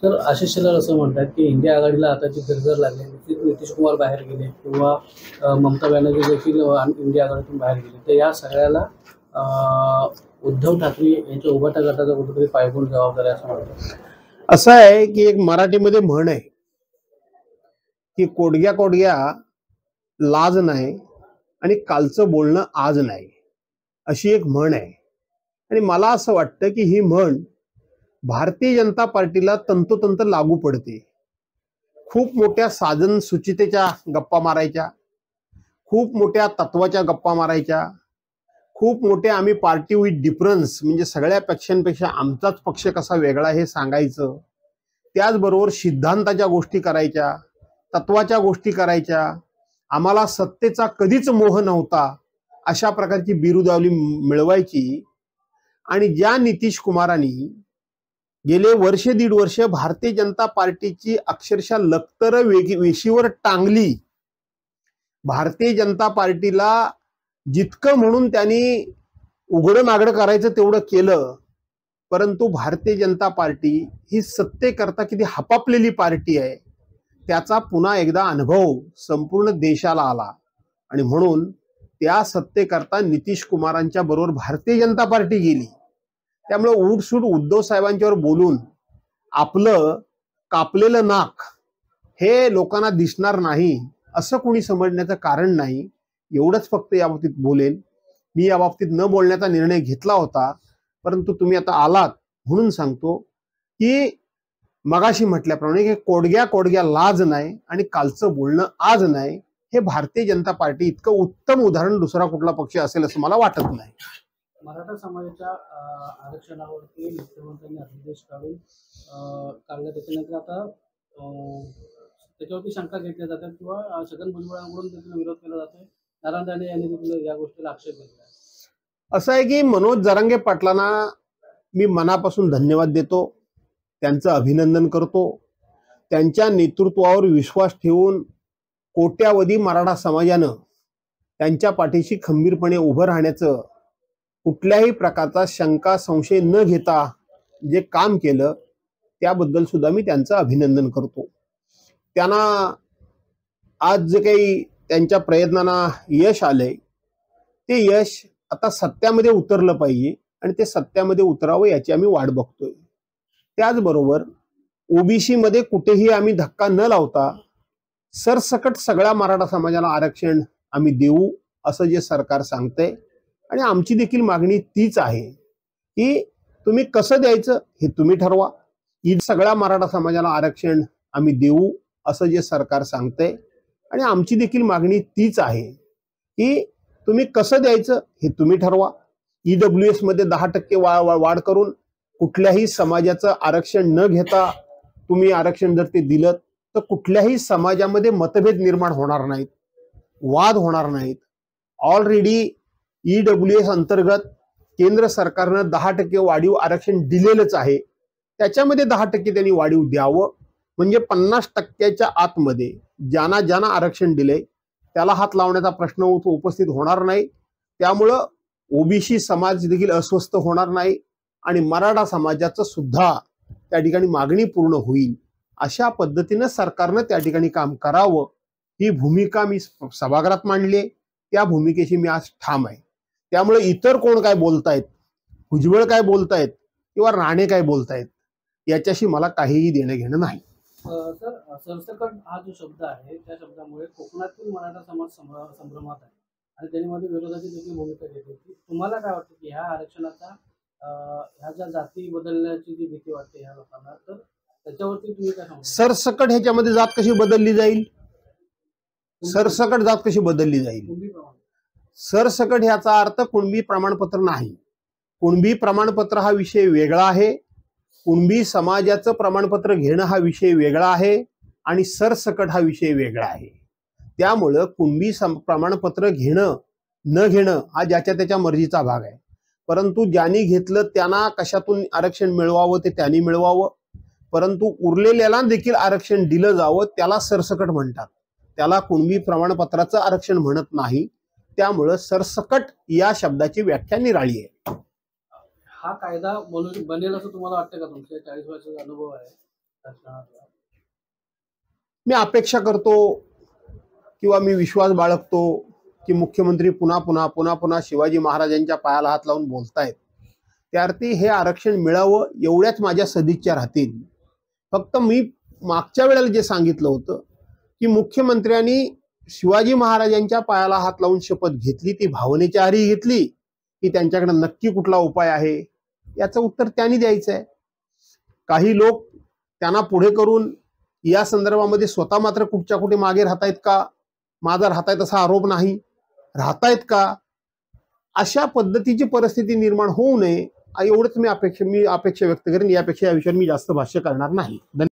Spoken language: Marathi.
तर आशिष शेलार असं म्हणतात की इंडिया आघाडीला आताची गरज लागली. नितीश कुमार बाहेर गेले किंवा ममता बॅनर्जी देखील इंडिया आघाडीतून बाहेर गेले. तर या सगळ्याला उद्धव ठाकरे यांच्या उभाटा गटाचा कुठेतरी पायगुण जबाबदारी असं म्हणतात. असं आहे की एक मराठीमध्ये म्हण आहे की कोडग्या कोडग्या लाज नाही आणि कालचं बोलणं आज नाही, अशी एक म्हण आहे. आणि मला असं वाटतं की ही म्हण भारतीय जनता पार्टीला तंतोतंत लागू पडते. खूप मोठ्या साधन सुचितेच्या गप्पा मारायच्या, खूप मोठ्या तत्वाच्या गप्पा मारायच्या, खूप मोठे आम्ही पार्टी विथ डिफरन्स म्हणजे सगळ्या पक्षांपेक्षा आमचाच पक्ष कसा वेगळा हे सांगायचं. त्याचबरोबर सिद्धांताच्या गोष्टी करायच्या, तत्वाच्या गोष्टी करायच्या. आम्हाला सत्तेचा कधीच मोह नव्हता अशा प्रकारची बिरुदावली मिळवायची. आणि ज्या नितीश कुमारांनी गेले वर्ष दीड वर्ष भारतीय जनता पार्टीची अक्षरशः लखतर वेशीवर टांगली, भारतीय जनता पार्टीला जितकं म्हणून त्यांनी उघडं नागडं करायचं तेवढं केलं. परंतु भारतीय जनता पार्टी ही सत्तेकरता किती हपापलेली पार्टी आहे त्याचा पुन्हा एकदा अनुभव संपूर्ण देशाला आला. आणि म्हणून त्या सत्तेकरता नितीश कुमारांच्या बरोबर भारतीय जनता पार्टी गेली. त्यामुळे उठसूट उद्धव साहेबांच्यावर बोलून आपलं कापलेलं नाक हे लोकांना दिसणार नाही असं कोणी समजण्याचं कारण नाही. एवढंच फक्त या बाबतीत बोलेन. मी या बाबतीत न बोलण्याचा निर्णय घेतला होता, परंतु तुम्ही आता आलात म्हणून सांगतो की मगाशी म्हटल्याप्रमाणे की कोडग्या कोडग्या लाज नाही आणि कालचं बोलणं आज नाही, हे भारतीय जनता पार्टी इतकं उत्तम उदाहरण दुसरा कुठला पक्ष असेल असं मला वाटत नाही. मराठा समाजाच्या आरक्षणावरती मुख्यमंत्र्यांनी अध्यादेश काढून काढला. त्याच्यानंतर आता त्याच्यावरती शंका घेतल्या जातात किंवा छगन भुजबळांकडून देखील विरोध केला जातोय. नारायण राणे यांनी देखील या गोष्टीला आक्षेप घेतला. असं आहे की मनोज जरांगे पाटलांना मी मनापासून धन्यवाद देतो, त्यांचं अभिनंदन करतो. त्यांच्या नेतृत्वावर विश्वास ठेवून कोट्यावधी मराठा समाजानं त्यांच्या पाठीशी खंबीरपणे उभं राहण्याचं, कुठल्याही प्रकारचा शंका संशय न घेता जे काम केलं त्याबद्दल सुद्धा मी त्यांचं अभिनंदन करतो. त्यांना आज जे काही त्यांच्या प्रयत्नांना यश आलंय ते यश आता सत्यामध्ये उतरलं पाहिजे आणि ते सत्यामध्ये उतरावं याची आम्ही वाट बघतोय. त्याचबरोबर ओबीसी मध्ये कुठेही आम्ही धक्का न लावता सरसकट सगळ्या मराठा समाजाला आरक्षण आम्ही देऊ असं जे सरकार सांगतंय. आणि आमची देखील मागणी तीच आहे की तुम्ही कसं द्यायचं हे तुम्ही ठरवा. सगळ्या मराठा समाजाला आरक्षण आम्ही देऊ असं जे सरकार सांगतंय. आणि आमची देखील मागणी तीच आहे की तुम्ही कसं द्यायचं हे तुम्ही ठरवा. EWS मध्ये 10% वाढ करून कुठल्याही समाजाचं आरक्षण न घेता तुम्ही आरक्षण जर ते दिलं तर कुठल्याही समाजामध्ये मतभेद निर्माण होणार नाहीत, वाद होणार नाहीत. ऑलरेडी EWS अंतर्गत केंद्र सरकारनं 10% वाढीव आरक्षण दिलेलंच आहे. त्याच्यामध्ये 10% त्यांनी वाढीव द्यावं म्हणजे 50%च्या आतमध्ये ज्यांना आरक्षण दिले त्याला हात लावण्याचा प्रश्न उपस्थित होणार नाही. त्यामुळं ओबीसी समाज देखील अस्वस्थ होणार नाही आणि मराठा समाजाचं सुद्धा त्या ठिकाणी मागणी पूर्ण होईल. अशा पद्धतीनं सरकारनं त्या ठिकाणी काम करावं ही भूमिका मी सभागृहात मांडली. त्या भूमिकेशी मी आज ठाम आहे. त्यामुळे इतर कोण काय बोलतायत, भुजबळ काय बोलतायत किंवा राणे काय बोलतायत याच्याशी मला काहीही देणं घेणं नाही. सर, सरसकट हा जो शब्द आहे त्या शब्दामुळे कोकणातील मराठा समाज संभ्रमात आहे आणि त्यामध्ये विरोधाची देखील भूमिका घेते. तुम्हाला काय वाटतं की ह्या आरक्षणाचा ह्या ज्या जाती बदलण्याची जी भीती वाटते ह्या लोकांना, तर त्याच्यावरती तुम्ही काय सांगता? सरसकट ह्याच्यामध्ये जात कशी बदलली जाईल? सरसकट जात कशी बदलली जाईल? सरसकट ह्याचा अर्थ कुणबी प्रमाणपत्र नाही. कुणबी प्रमाणपत्र हा विषय वेगळा आहे. कुणबी समाजाचं प्रमाणपत्र घेणं हा विषय वेगळा आहे आणि सरसकट हा विषय वेगळा आहे. त्यामुळं कुणबी प्रमाणपत्र घेणं न घेणं हा ज्याच्या त्याच्या मर्जीचा भाग आहे. परंतु ज्यांनी घेतलं त्यांना कशातून आरक्षण मिळवावं ते त्यांनी मिळवावं. परंतु उरलेल्याला देखील आरक्षण दिलं जावं त्याला सरसकट म्हणतात. त्याला कुणबी प्रमाणपत्राचं आरक्षण म्हणत नाही. त्यामुळं सरसकट या शब्दाची व्याख्या निराळी आहे. हा कायदा बनेल असं तुम्हाला वाटतं का? तुमच्या 40 वर्षाचा अनुभव आहे. आरक्षणावर? मी अपेक्षा करतो किंवा मी विश्वास बाळगतो की मुख्यमंत्री पुन्हा पुन्हा पुन्हा पुन्हा शिवाजी महाराजांच्या पायाला हात लावून बोलतायत, त्या अर्थी हे आरक्षण मिळावं एवढ्याच माझ्या सदिच्छा राहतील. फक्त मी मागच्या वेळेला जे सांगितलं होतं की मुख्यमंत्र्यांनी शिवाजी महाराजांच्या पायाला हात लावून शपथ घेतली, ती भावनेच्या आरी घेतली की त्यांच्याकडे नक्की कुठला उपाय आहे याचं उत्तर त्यांनी द्यायचं आहे. काही लोक त्यांना पुढे करून या संदर्भामध्ये स्वतः मात्र कुठच्या कुठे मागे राहतायत का, माझा राहतायत असा आरोप नाही, राहतायत का, अशा पद्धतीची परिस्थिती निर्माण होऊ नये एवढंच मी अपेक्षा व्यक्त करेन. यापेक्षा या विषयावर मी जास्त भाष्य करणार नाही.